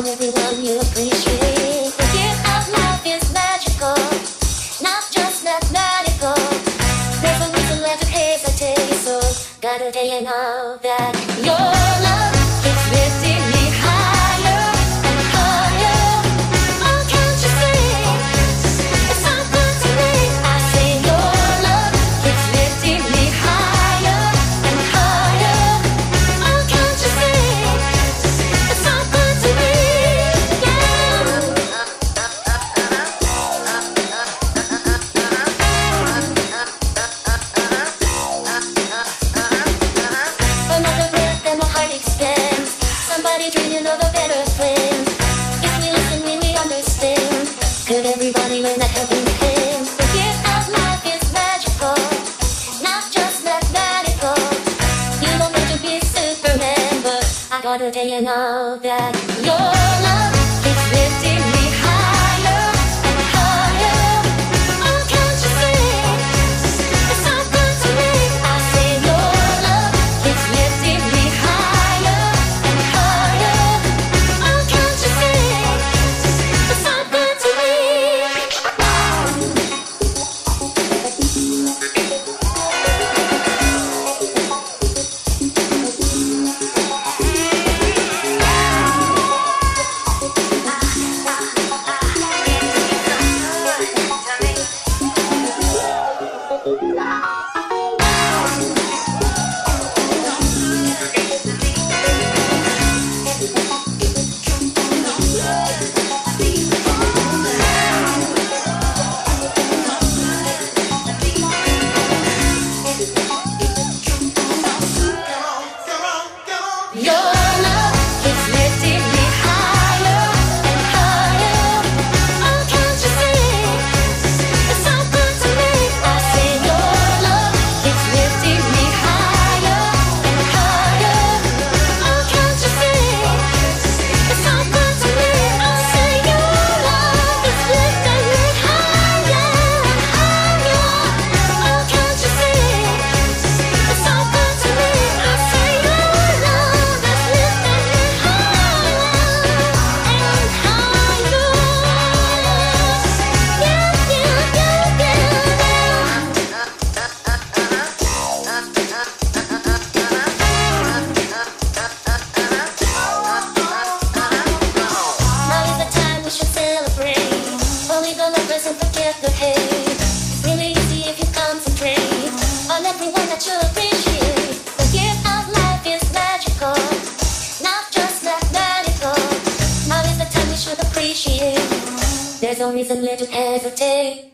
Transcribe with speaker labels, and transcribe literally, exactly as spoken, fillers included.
Speaker 1: on everyone you appreciate. The gift of life is magical, not just mathematical. There's a reason left to hesitate, so gotta tell you now that your love keeps lifting me higher and higher. Oh, can't you see? It's so good to me. I say your love keeps lifting me higher and higher. Oh, can't you see? It's so good to me. Another breath and my heart expands. Somebody dreaming of a better plan. If we listen, we we understand. Could everybody learn that helping hand? The gift of life is magical, not just mathematical. You don't need to be Superman, but I gotta tell you now that your love keeps lifting me higher and higher. Oh, can't you see? It's so good to me. I say your love keeps lifting me higher and higher. Oh, can't you see? It's so good to me. Your love keeps lifting me higher and higher. Oh, can't you see? It's so good to me. I say your love keeps lifting me higher and higher. Oh, can't you see? It's so good to me. I say your love keeps lifting me higher and higher. Oh, can't you see? It's so good to me. I say your love is lifting me higher and higher. Yeah, yeah, yeah, Now is the time we should celebrate. Only the lovers and forget the hate. It's really easy if you concentrate on everyone that you appreciate. The gift of life is magical, not just mathematical. Now is the time we should appreciate. There's no reason left to hesitate.